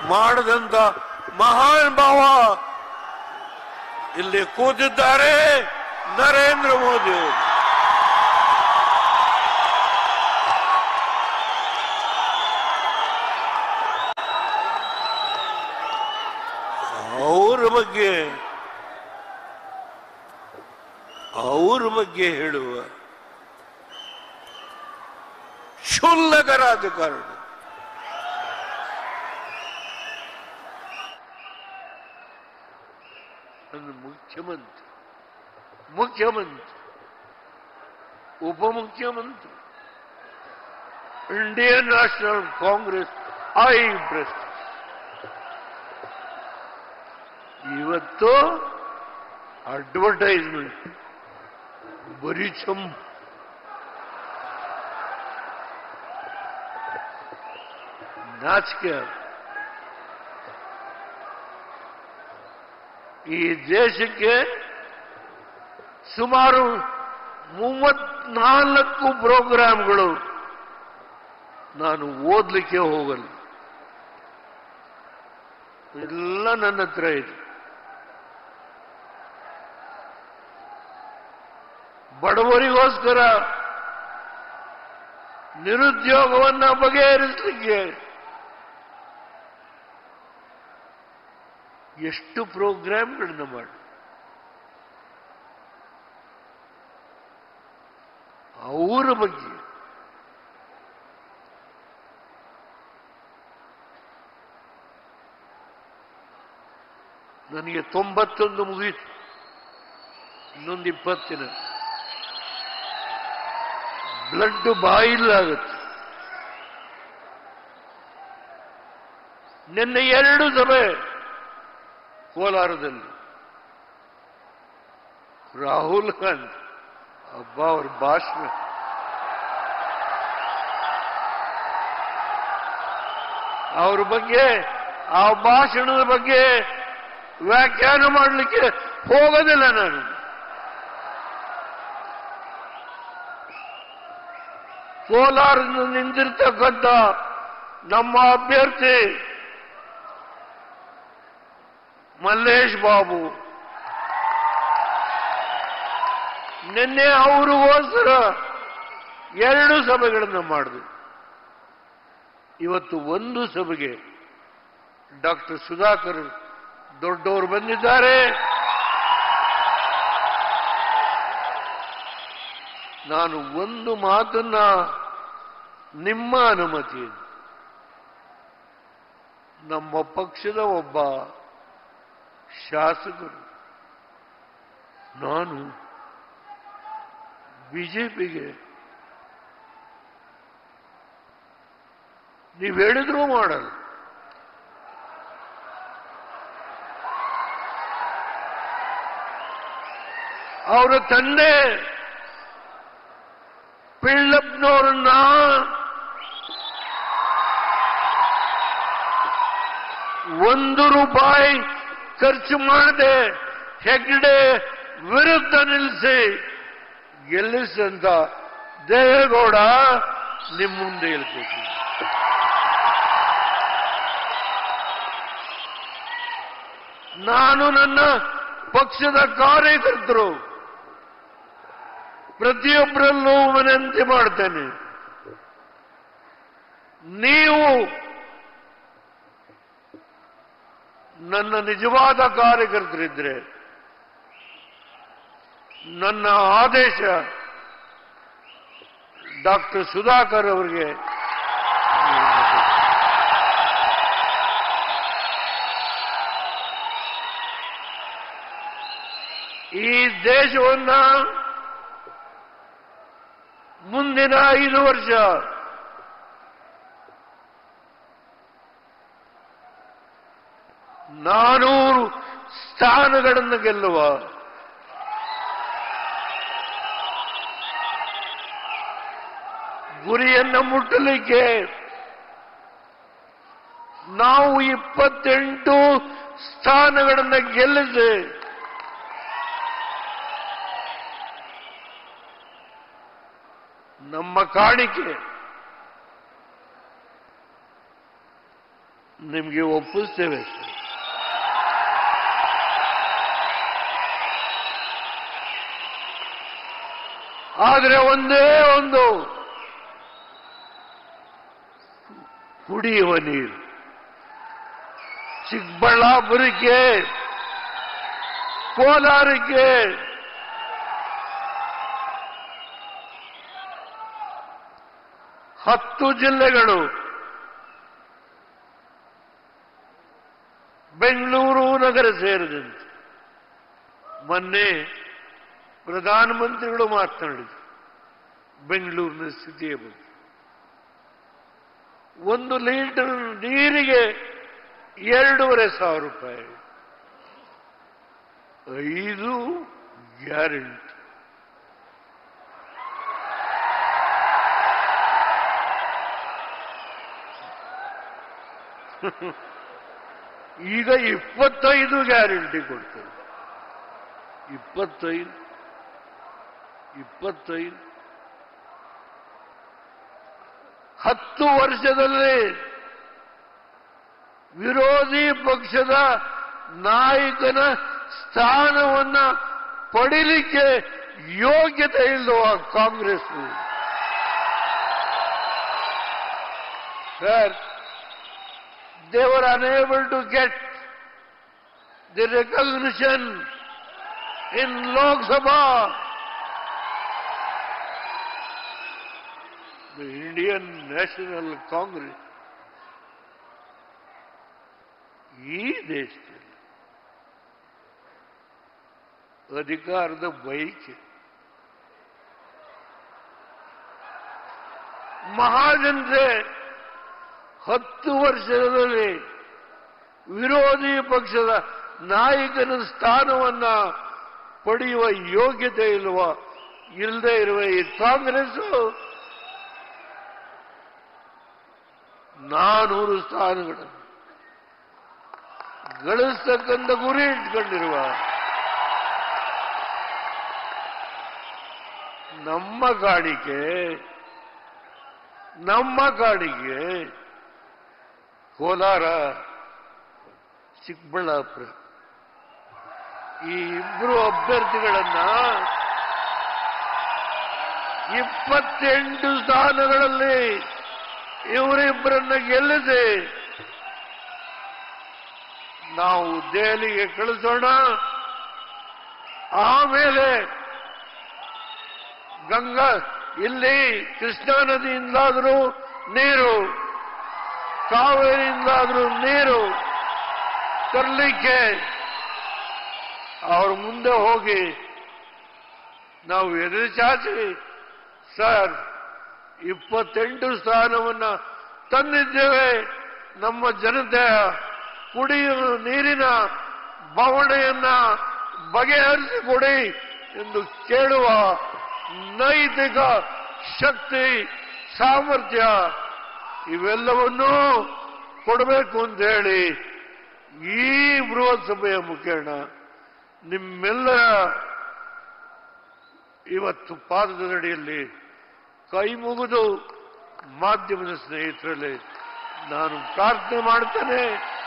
ಮಾಡಿದಂತ ಮಹಾನ್ ಭಾವ ಇಲ್ಲಿ ಕೂತಿದ್ದಾರೆ, ನರೇಂದ್ರ ಮೋದಿ ಅವ್ರ ಬಗ್ಗೆ ಹೇಳುವ ಕ್ಷುಲ್ಲಕ ರಾಜಕಾರಣ ಮುಖ್ಯಮಂತ್ರಿ ಉಪಮುಖ್ಯಮಂತ್ರಿ ಇಂಡಿಯನ್ ನ್ಯಾಷನಲ್ ಕಾಂಗ್ರೆಸ್ ಪ್ರೆಸಿಡೆಂಟ್ ಇವತ್ತು ಅಡ್ವರ್ಟೈಸ್ಮೆಂಟ್ ಬರೀ ನಾಚಿಕೆ. ಈ ದೇಶಕ್ಕೆ ಸುಮಾರು 34 ಪ್ರೋಗ್ರಾಂಗಳು ನಾನು ಓದಲಿಕ್ಕೆ ಹೋಗಲ್ಲ, ಎಲ್ಲ ನನ್ನ ಹತ್ರ ಇದೆ. ಬಡವರಿಗೋಸ್ಕರ ನಿರುದ್ಯೋಗವನ್ನ ಬಗೆಹರಿಸಲಿಕ್ಕೆ ಎಷ್ಟು ಪ್ರೋಗ್ರಾಂಗಳನ್ನ ಮಾಡಿ ಅವರ ಬಗ್ಗೆ ನನಗೆ 91 ಮುಗಿಯಿತು, ಇನ್ನೊಂದು 20 ದಿನ ಬ್ಲಡ್ ಬಾಯಿಲಾಗುತ್ತೆ. ನಿನ್ನೆ 2 ಸಭೆ ಕೋಲಾರದಲ್ಲಿ ರಾಹುಲ್ ಗಾಂಧಿ ಅವ್ರ ಭಾಷಣ ಅವ್ರ ಬಗ್ಗೆ ಆ ಭಾಷಣದ ಬಗ್ಗೆ ವ್ಯಾಖ್ಯಾನ ಮಾಡಲಿಕ್ಕೆ ಹೋಗೋದಿಲ್ಲ ನಾನು. ಕೋಲಾರದಿಂದ ನಿಂತಿರ್ತಕ್ಕಂಥ ನಮ್ಮ ಅಭ್ಯರ್ಥಿ ಮಲ್ಲೇಶ್ ಬಾಬು ನಿನ್ನೆ ಅವ್ರಿಗೋಸ್ಕರ 2 ಸಭೆಗಳನ್ನು ಮಾಡಿದ್ರು. ಇವತ್ತು ಒಂದು ಸಭೆಗೆ ಡಾಕ್ಟರ್ ಸುಧಾಕರ್ ದೊಡ್ಡವರು ಬಂದಿದ್ದಾರೆ. ನಾನು ಒಂದು ಮಾತನ್ನ ನಿಮ್ಮ ಅನುಮತಿ, ನಮ್ಮ ಪಕ್ಷದ ಒಬ್ಬ ಶಾಸಕರು ನಾನು ಬಿಜೆಪಿಗೆ ನೀವು ಹೇಳಿದ್ರೂ ಮಾಡಲ್ಲ. ಅವರ ತಂದೆ ಪಿಳ್ಳಪ್ಪನವರನ್ನ ₹1 ಖರ್ಚು ಮಾಡದೆ ಹೆಗ್ಡೆ ವಿರುದ್ಧ ನಿಲ್ಲಿಸಿ ಗೆಲ್ಲಿಸಿದಂತ ದೇವೇಗೌಡ ನಿಮ್ಮ ಮುಂದೆ ಹೇಳ್ಬೇಕು. ನಾನು ನನ್ನ ಪಕ್ಷದ ಕಾರ್ಯಕರ್ತರು ಪ್ರತಿಯೊಬ್ಬರಲ್ಲೂ ವಿನಂತಿ ಮಾಡ್ತೇನೆ, ನೀವು ನನ್ನ ನಿಜವಾದ ಕಾರ್ಯಕರ್ತರಿದ್ರೆ ನನ್ನ ಆದೇಶ ಡಾಕ್ಟರ್ ಸುಧಾಕರ್ ಅವರಿಗೆ ಈ ದೇಶವನ್ನ ಮುಂದಿನ 5 ವರ್ಷ ನಾನೂರು ಸ್ಥಾನಗಳನ್ನು ಗೆಲ್ಲುವ ಗುರಿಯನ್ನು ಮುಟ್ಟಲಿಕ್ಕೆ ನಾವು 28 ಸ್ಥಾನಗಳನ್ನು ಗೆಲ್ಲಿಸಿ ನಮ್ಮ ಕಾಣಿಕೆ ನಿಮಗೆ ಒಪ್ಪಿಸ್ತೇವೆ ಸರ್. ಆದರೆ ಒಂದೇ ಒಂದು ಕುಡಿಯುವ ನೀರು ಚಿಕ್ಕಬಳ್ಳಾಪುರಕ್ಕೆ, ಕೋಲಾರಕ್ಕೆ, ಹತ್ತು ಜಿಲ್ಲೆಗಳು, ಬೆಂಗಳೂರು ನಗರ ಸೇರಿದಂತೆ ಮೊನ್ನೆ ಪ್ರಧಾನಮಂತ್ರಿಗಳು ಮಾತನಾಡಿದರು ಬೆಂಗಳೂರಿನ ಸ್ಥಿತಿಯ ಬಗ್ಗೆ. 1 ಲೀಟರ್ ನೀರಿಗೆ 2,500 ರೂಪಾಯಿ. 5 ಗ್ಯಾರಂಟಿ. ಈಗ 25 ಗ್ಯಾರಂಟಿ ಕೊಡ್ತಾರೆ. 25 10 ವರ್ಷದಲ್ಲಿ ವಿರೋಧಿ ಪಕ್ಷದ ನಾಯಕನ ಸ್ಥಾನವನ್ನ ಪಡಿಲಿಕ್ಕೆ ಯೋಗ್ಯತೆ ಇಲ್ಲವ Congress. Sir, they were unable to get the recognition in Lok Sabha. The Indian National Congress ಈ ದೇಶದಲ್ಲಿ ಅಧಿಕಾರದ ಬಯಕೆ ಮಹಾಜನತೆ 10 ವರ್ಷದಲ್ಲಿ ವಿರೋಧಿ ಪಕ್ಷದ ನಾಯಕನ ಸ್ಥಾನವನ್ನ ಪಡೆಯುವ ಯೋಗ್ಯತೆ ಇಲ್ಲದೆ ಇರುವ ಈ ಕಾಂಗ್ರೆಸ್ 400 ಸ್ಥಾನಗಳನ್ನು ಗಳಿಸ್ತಕ್ಕಂಥ ಗುರಿ ಇಟ್ಕೊಂಡಿರುವ ನಮ್ಮ ಕಾಡಿಗೆ ಕೋಲಾರ, ಚಿಕ್ಕಬಳ್ಳಾಪುರ ಈ ಇಬ್ಬರು ಅಭ್ಯರ್ಥಿಗಳನ್ನ 28 ಸ್ಥಾನಗಳಲ್ಲಿ ಇವರಿಬ್ಬರನ್ನ ಗೆಲ್ಲಿಸಿ ನಾವು ದೆಹಲಿಗೆ ಕಳಿಸೋಣ. ಆಮೇಲೆ ಇಲ್ಲಿ ಕೃಷ್ಣಾ ನದಿಯಿಂದಾದರೂ ನೀರು, ಕಾವೇರಿಯಿಂದಾದರೂ ನೀರು ತರಲಿಕ್ಕೆ ಅವ್ರ ಮುಂದೆ ಹೋಗಿ ನಾವು ಎದುರು ಚಾಚಿ, ಸರ್ 28 ಸ್ಥಾನವನ್ನ ತಂದಿದ್ದೇವೆ, ನಮ್ಮ ಜನತೆಯ ಕುಡಿಯುವ ನೀರಿನ ಬವಣೆಯನ್ನ ಬಗೆಹರಿಸಿಕೊಡಿ ಎಂದು ಕೇಳುವ ನೈತಿಕ ಶಕ್ತಿ, ಸಾಮರ್ಥ್ಯ ಇವೆಲ್ಲವನ್ನೂ ಕೊಡಬೇಕು ಅಂತ ಹೇಳಿ ಈ ಬೃಹತ್ ಸಭೆಯ ಮುಖೇನ ನಿಮ್ಮೆಲ್ಲರ ಇವತ್ತು ಪಾದದಡಿಯಲ್ಲಿ ಕೈ ಮುಗಿದು ಮಾಧ್ಯಮದ ಸ್ನೇಹಿತರಲ್ಲಿ ನಾನು ಪ್ರಾರ್ಥನೆ ಮಾಡ್ತೇನೆ.